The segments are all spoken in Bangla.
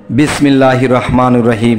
বিসমিল্লাহির রহমানির রহিম।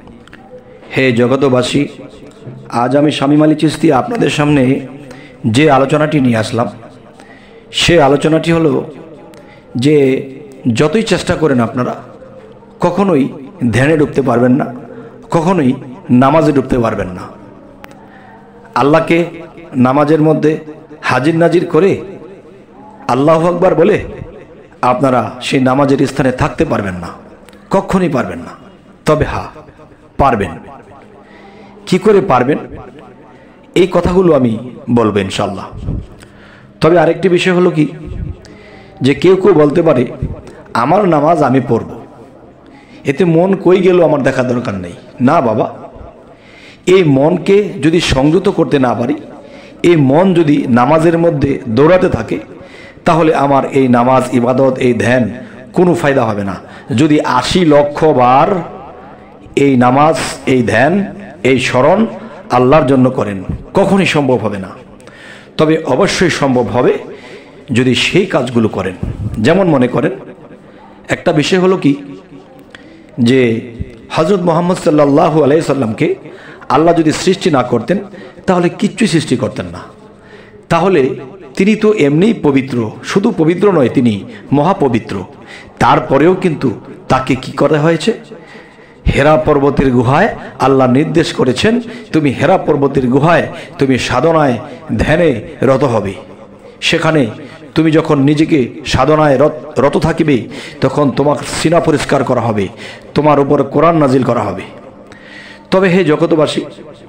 হে জগতবাসী, আজ আমি শামীম আলী চিশতি আপনাদের সামনে যে আলোচনাটি নিয়ে আসলাম, সে আলোচনাটি হলো যে যতই চেষ্টা করেন আপনারা কখনোই ধ্যানে ডুবতে পারবেন না, কখনোই নামাজে ডুবতে পারবেন না। আল্লাহকে নামাজের মধ্যে হাজির নাজির করে আল্লাহু আকবার বলে আপনারা সেই নামাজের স্থানে থাকতে পারবেন না, কখনই পারবেন না। তবে হ্যাঁ, পারবেন। কি করে পারবেন এই কথাগুলো আমি বলবো ইনশাল্লাহ। তবে আরেকটি বিষয় হলো কি, যে কেউ কেউ বলতে পারে আমার নামাজ আমি পড়ব, এতে মন কই গেল আমার দেখা দরকার নেই। না বাবা, এই মনকে যদি সংযত করতে না পারি, এই মন যদি নামাজের মধ্যে দৌড়াতে থাকে, তাহলে আমার এই নামাজ, ইবাদত, এই ধ্যান কোনো ফায়দা হবে না। যদি ৮০ লক্ষ বার এই নামাজ, এই ধ্যান, এই স্মরণ আল্লাহর জন্য করেন, কখনই সম্ভব হবে না। তবে অবশ্যই সম্ভব হবে যদি সেই কাজগুলো করেন। যেমন মনে করেন, একটা বিষয় হলো কি, যে হযরত মুহাম্মদ সাল্লাল্লাহু আলাইহি সাল্লামকে আল্লাহ যদি সৃষ্টি না করতেন, তাহলে কিচ্ছু সৃষ্টি করতেন না। তাহলে তিনি তো এমনিই পবিত্র, শুধু পবিত্র নয়, তিনি মহাপবিত্র। তারপরেও কিন্তু তাকে কি করা হয়েছে? হেরা পর্বতের গুহায় আল্লাহ নির্দেশ করেছেন, তুমি হেরা পর্বতের গুহায় তুমি সাধনায় ধ্যানে রত হবে। সেখানে তুমি যখন নিজেকে সাধনায় রত থাকিবে, তখন তোমার সিনা পরিষ্কার করা হবে, তোমার উপর কোরআন নাজিল করা হবে। তবে হে জগতবাসী,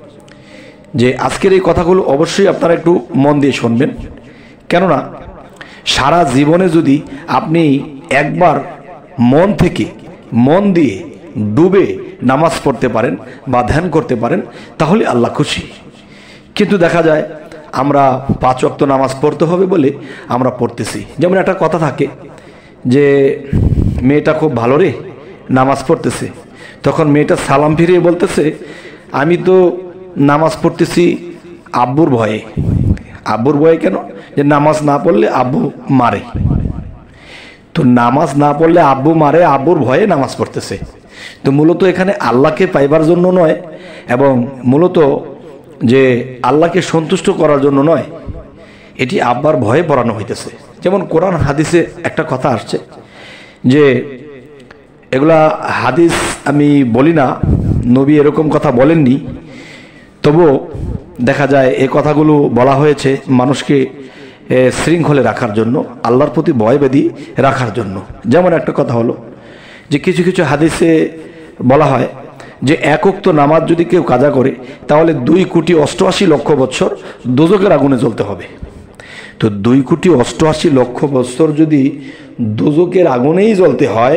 যে আজকের এই কথাগুলো অবশ্যই আপনারা একটু মন দিয়ে শুনবেন। কেননা সারা জীবনে যদি আপনি একবার মন থেকে, মন দিয়ে ডুবে নামাজ পড়তে পারেন বা ধ্যান করতে পারেন, তাহলে আল্লাহ খুশি। কিন্তু দেখা যায় আমরা ৫ ওয়াক্ত নামাজ পড়তে হবে বলে আমরা পড়তেছি। যেমন একটা কথা থাকে যে মেয়েটা খুব ভালো রে, নামাজ পড়তেছে, তখন মেয়েটা সালাম ফিরিয়ে বলতেছে, আমি তো নামাজ পড়তেছি আব্বুর ভয়ে। আব্বুর ভয়ে কেন? যে নামাজ না পড়লে আব্বু মারে। তো নামাজ না পড়লে আব্বু মারে, আব্বুর ভয়ে নামাজ পড়তেছে। তো মূলত এখানে আল্লাহকে পাইবার জন্য নয়, এবং মূলত যে আল্লাহকে সন্তুষ্ট করার জন্য নয়, এটি আব্বার ভয়ে পড়ানো হইতেছে। যেমন কোরআন হাদিসে একটা কথা আসছে, যে এগুলা হাদিস আমি বলি না, নবী এরকম কথা বলেননি, তবুও দেখা যায় এই কথাগুলো বলা হয়েছে মানুষকে শৃঙ্খলে রাখার জন্য, আল্লাহর প্রতি ভয়বেদী রাখার জন্য। যেমন একটা কথা হলো যে কিছু কিছু হাদিসে বলা হয় যে ১ ওয়াক্ত নামাজ যদি কেউ কাজা করে, তাহলে ২,৮৮,০০,০০০ বছর দোজখের আগুনে জ্বলতে হবে। তো ২,৮৮,০০,০০০ বছর যদি দোজখের আগুনেই জ্বলতে হয়,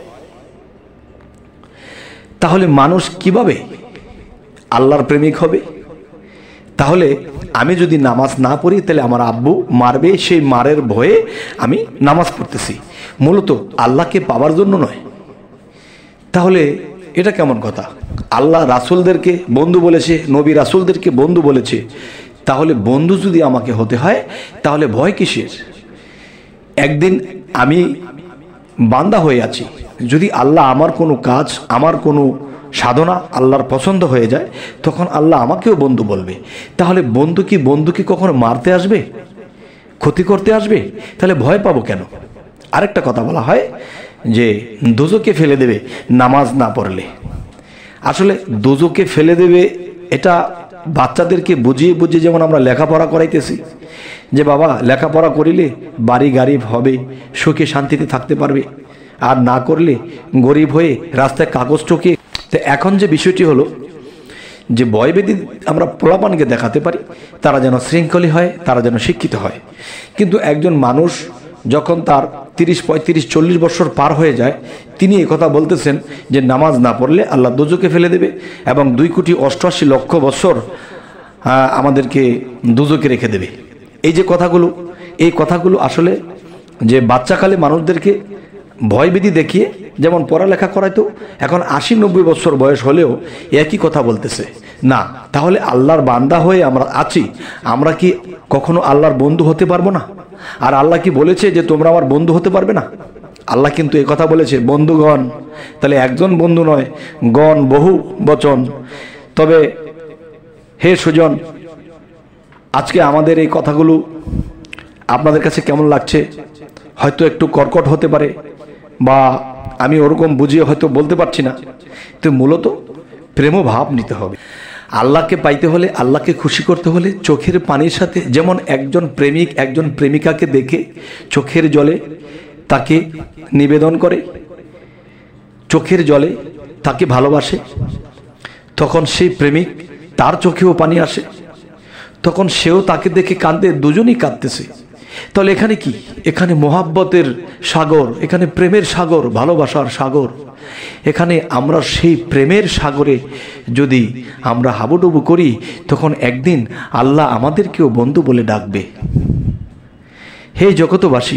তাহলে মানুষ কিভাবে আল্লাহর প্রেমিক হবে? তাহলে আমি যদি নামাজ না পড়ি, তাহলে আমার আব্বু মারবে, সেই মারের ভয়ে আমি নামাজ পড়তেছি, মূলত আল্লাহকে পাওয়ার জন্য নয়। তাহলে এটা কেমন কথা? আল্লাহ রাসূলদেরকে বন্ধু বলেছে, নবী রাসূলদেরকে বন্ধু বলেছে, তাহলে বন্ধু যদি আমাকে হতে হয়, তাহলে ভয় কিসের? একদিন আমি বান্দা হয়ে আছি, যদি আল্লাহ আমার কোনো কাজ, আমার কোনো সাধনা আল্লাহর পছন্দ হয়ে যায়, তখন আল্লাহ আমাকেও বন্ধু বলবে। তাহলে বন্ধুকে কখনো মারতে আসবে, ক্ষতি করতে আসবে? তাহলে ভয় পাবো কেন? আরেকটা কথা বলা হয় যে দোজখে ফেলে দেবে নামাজ না পড়লে। আসলে দোজখে ফেলে দেবে, এটা বাচ্চাদেরকে বুঝিয়ে বুঝিয়ে যেমন আমরা লেখাপড়া করাইতেছি, যে বাবা লেখাপড়া করিলে বাড়ি গাড়ি হবে, সুখে শান্তিতে থাকতে পারবে, আর না করলে গরিব হয়ে রাস্তায় কাগজ ঠকিয়ে। তো এখন যে বিষয়টি হলো যে ভয়ভীতি আমরা পোলাপানকে দেখাতে পারি, তারা যেন শৃঙ্খলী হয়, তারা যেন শিক্ষিত হয়। কিন্তু একজন মানুষ যখন তার ৩০, ৩৫, ৪০ বছর পার হয়ে যায়, তিনি কথা বলতেছেন যে নামাজ না পড়লে আল্লাহ দোজখে ফেলে দেবে, এবং ২,৮৮,০০,০০০ বছর আমাদেরকে দোজখে রেখে দেবে। এই যে কথাগুলো, এই কথাগুলো আসলে যে বাচ্চাকালে মানুষদেরকে ভয়ভীতি দেখিয়ে যেমন পড়ালেখা করাইতো, এখন ৮০-৯০ বছর বয়স হলেও একই কথা বলতেছে না। তাহলে আল্লাহর বান্দা হয়ে আমরা আছি, আমরা কি কখনো আল্লাহর বন্ধু হতে পারবো না? আর আল্লাহ কি বলেছে যে তোমরা আমার বন্ধু হতে পারবে না? আল্লাহ কিন্তু এই কথা বলেছে বন্ধুগণ, তাহলে একজন বন্ধু নয়, গণ বহু বচন। তবে হে সুজন, আজকে আমাদের এই কথাগুলো আপনাদের কাছে কেমন লাগছে? হয়তো একটু কর্কট হতে পারে, বা আমি ওরকম বুঝিয়ে হয়তো বলতে পারছি না, তো মূলত প্রেম ভাব নিতে হবে। আল্লাহকে পাইতে হলে, আল্লাহকে খুশি করতে হলে চোখের পানির সাথে, যেমন একজন প্রেমিক একজন প্রেমিকাকে দেখে চোখের জলে তাকে নিবেদন করে, চোখের জলে তাকে ভালোবাসে, তখন সেই প্রেমিক তার চোখেও পানি আসে, তখন সেও তাকে দেখে কাঁদে, দুজনেই কাঁদতেছে। তাহলে এখানে কি? এখানে মোহাব্বতের সাগর, এখানে প্রেমের সাগর, ভালোবাসার সাগর। এখানে আমরা সেই প্রেমের সাগরে যদি আমরা হাবুডুবু করি, তখন একদিন আল্লাহ আমাদেরকেও বন্ধু বলে ডাকবে। হে জগতবাসী,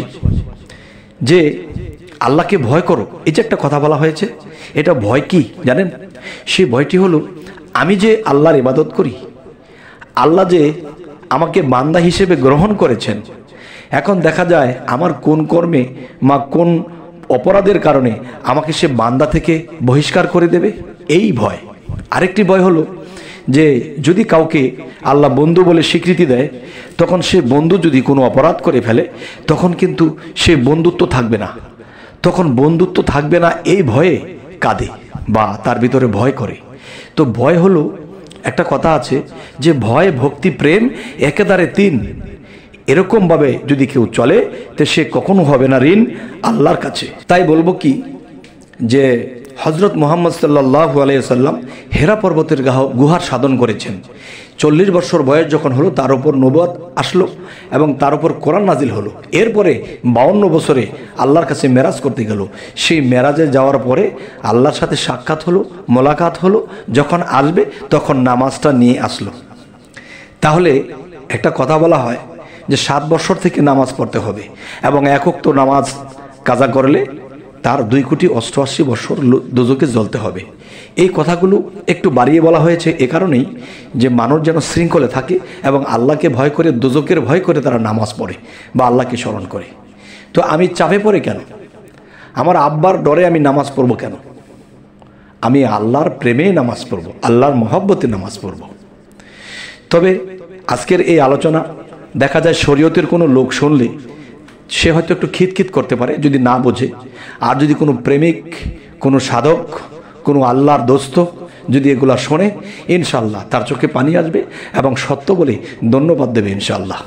যে আল্লাহকে ভয় করো, এই যে একটা কথা বলা হয়েছে, এটা ভয় কি জানেন? সেই ভয়টি হলো, আমি যে আল্লাহর ইবাদত করি, আল্লাহ যে আমাকে বান্দা হিসেবে গ্রহণ করেছেন, এখন দেখা যায় আমার কোন কর্মে বা কোন অপরাধের কারণে আমাকে সে বান্দা থেকে বহিষ্কার করে দেবে, এই ভয়। আরেকটি ভয় হলো যে যদি কাউকে আল্লাহ বন্ধু বলে স্বীকৃতি দেয়, তখন সে বন্ধু যদি কোনো অপরাধ করে ফেলে, তখন কিন্তু সে বন্ধুত্ব থাকবে না, তখন বন্ধুত্ব থাকবে না, এই ভয়ে কাঁদে বা তার ভিতরে ভয় করে। তো ভয় হলো, একটা কথা আছে যে ভয় ভক্তি প্রেম একেবারে তিন, এরকমভাবে যদি কেউ চলে তো সে কখনো হবে না ঋণ আল্লাহর কাছে। তাই বলবো কি, যে হজরত মুহাম্মদ সাল্লাল্লাহু আলাইহি ওয়াসাল্লাম হেরা পর্বতের গুহার সাধন করেছেন। 40 বছর বয়স যখন হলো, তার উপর নবুয়ত আসলো এবং তার উপর কোরআন নাজিল হলো। এরপরে 52 বছরে আল্লাহর কাছে মেরাজ করতে গেল। সেই মেরাজে যাওয়ার পরে আল্লাহর সাথে সাক্ষাৎ হলো, মোলাকাত হলো। যখন আসবে তখন নামাজটা নিয়ে আসলো। তাহলে একটা কথা বলা হয় যে 7 বছর থেকে নামাজ পড়তে হবে, এবং এক ওয়াক্ত নামাজ কাজা করলে তার 2,88,00,000 বছর দোজকে জ্বলতে হবে। এই কথাগুলো একটু বাড়িয়ে বলা হয়েছে এ কারণেই যে মানুষ যেন শৃঙ্খলে থাকে এবং আল্লাহকে ভয় করে, দোজকের ভয় করে তারা নামাজ পড়ে বা আল্লাহকে স্মরণ করে। তো আমি চাপে পড়ে কেন? আমার আব্বার ডরে আমি নামাজ পড়ব কেন? আমি আল্লাহর প্রেমে নামাজ পড়ব, আল্লাহর মহব্বতে নামাজ পড়ব। তবে আজকের এই আলোচনা দেখা যায় শরীয়তের কোনো লোক শুনলে সে হয়তো একটু খিতখিত করতে পারে যদি না বোঝে। আর যদি কোনো প্রেমিক, কোনো সাধক, কোনো আল্লাহর দোস্ত যদি এগুলা শোনে, ইনশাল্লাহ তার চোখে পানি আসবে এবং সত্য বলে ধন্যবাদ দেবে ইনশাল্লাহ।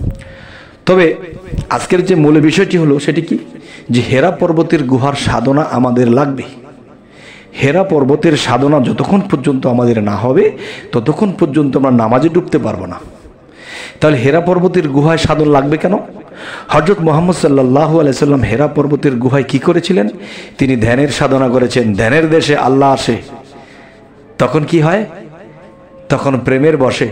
তবে আজকের যে মূল বিষয়টি হলো সেটি কি, যে হেরা পর্বতের গুহার সাধনা আমাদের লাগবে। হেরা পর্বতের সাধনা যতক্ষণ পর্যন্ত আমাদের না হবে, ততক্ষণ পর্যন্ত আমরা নামাজে ডুবতে পারবো না। তাহলে হেরা পর্বতের গুহায় সাধন লাগবে কেন? হযরত মুহাম্মদ সাল্লাল্লাহু আলাইহি সাল্লাম হেরা পর্বতের গুহায় কি করেছিলেন? তিনি ধ্যানের সাধনা করেছেন। ধ্যানের দেশে আল্লাহ আসে, তখন কি হয়? তখন প্রেমের বসে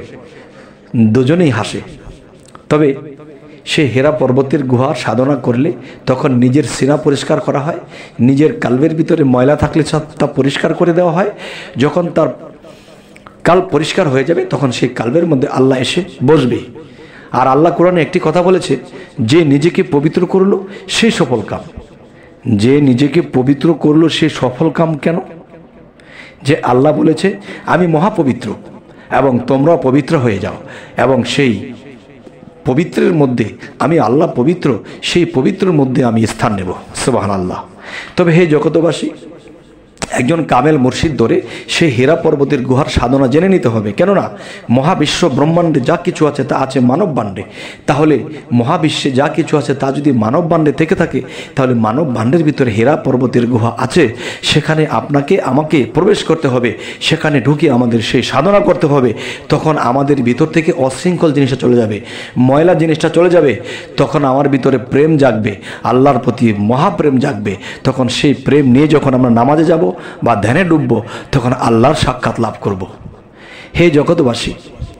দুজনেই হাসে। তবে সে হেরা পর্বতের গুহার সাধনা করলে তখন নিজের সিনা পরিষ্কার করা হয়, নিজের কালবের ভিতরে ময়লা থাকলে তা পরিষ্কার করে দেওয়া হয়। যখন তার কাল পরিষ্কার হয়ে যাবে, তখন সেই কালবের মধ্যে আল্লাহ এসে বসবে। আর আল্লাহ কোরআনে একটি কথা বলেছে, যে নিজেকে পবিত্র করলো সে সফল কাম। যে নিজেকে পবিত্র করলো সে সফল কাম কেন? যে আল্লাহ বলেছে আমি মহাপবিত্র এবং তোমরা পবিত্র হয়ে যাও, এবং সেই পবিত্রের মধ্যে আমি আল্লাহ পবিত্র, সেই পবিত্রের মধ্যে আমি স্থান নেব। সুবহানাল্লাহ। তবে হে জগতবাসী, একজন কামেল মুর্শিদ ধরে সেই হেরা পর্বতের গুহার সাধনা জেনে নিতে হবে। কেননা মহাবিশ্ব ব্রহ্মাণ্ডে যা কিছু আছে তা আছে মানব ভাণ্ডে। তাহলে মহাবিশ্বে যা কিছু আছে তা যদি মানব ভাণ্ডে থেকে থাকে, তাহলে মানব ভাণ্ডের ভিতরে হেরা পর্বতের গুহা আছে। সেখানে আপনাকে আমাকে প্রবেশ করতে হবে, সেখানে ঢুকে আমাদের সেই সাধনা করতে হবে। তখন আমাদের ভিতর থেকে অশৃঙ্খল জিনিসটা চলে যাবে, ময়লা জিনিসটা চলে যাবে। তখন আমার ভিতরে প্রেম জাগবে, আল্লাহর প্রতি মহাপ্রেম জাগবে। তখন সেই প্রেম নিয়ে যখন আমরা নামাজে যাব বা ধ্যানে ডুববো, তখন আল্লাহর সাক্ষাৎ লাভ করব। হে জগতবাসী,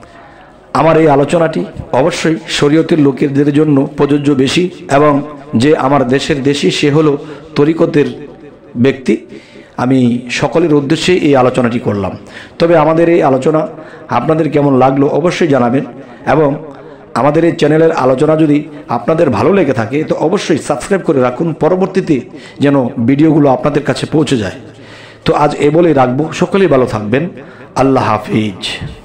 আমার এই আলোচনাটি অবশ্যই শরীয়তের লোকেদের জন্য প্রযোজ্য বেশি, এবং যে আমার দেশের দেশি সে হলো তরিকতের ব্যক্তি। আমি সকলের উদ্দেশ্যে এই আলোচনাটি করলাম। তবে আমাদের এই আলোচনা আপনাদের কেমন লাগলো অবশ্যই জানাবেন, এবং আমাদের এই চ্যানেলের আলোচনা যদি আপনাদের ভালো লেগে থাকে তো অবশ্যই সাবস্ক্রাইব করে রাখুন, পরবর্তীতে যেন ভিডিওগুলো আপনাদের কাছে পৌঁছে যায়। তো আজ এ বলেই রাখবো, সকলেই ভালো থাকবেন। আল্লাহ হাফিজ।